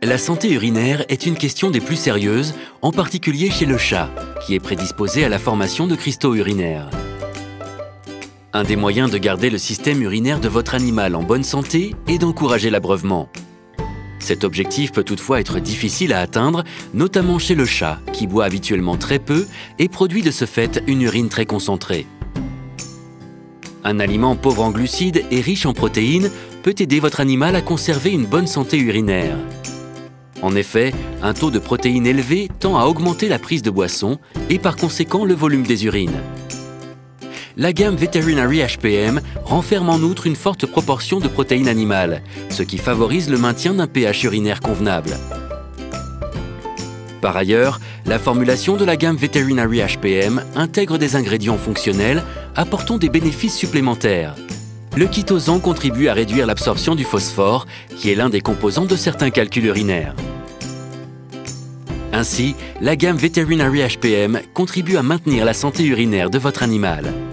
La santé urinaire est une question des plus sérieuses, en particulier chez le chat, qui est prédisposé à la formation de cristaux urinaires. Un des moyens de garder le système urinaire de votre animal en bonne santé est d'encourager l'abreuvement. Cet objectif peut toutefois être difficile à atteindre, notamment chez le chat, qui boit habituellement très peu et produit de ce fait une urine très concentrée. Un aliment pauvre en glucides et riche en protéines peut aider votre animal à conserver une bonne santé urinaire. En effet, un taux de protéines élevé tend à augmenter la prise de boisson et par conséquent le volume des urines. La gamme Veterinary HPM renferme en outre une forte proportion de protéines animales, ce qui favorise le maintien d'un pH urinaire convenable. Par ailleurs, la formulation de la gamme Veterinary HPM intègre des ingrédients fonctionnels apportant des bénéfices supplémentaires. Le chitosan contribue à réduire l'absorption du phosphore, qui est l'un des composants de certains calculs urinaires. Ainsi, la gamme Veterinary HPM contribue à maintenir la santé urinaire de votre animal.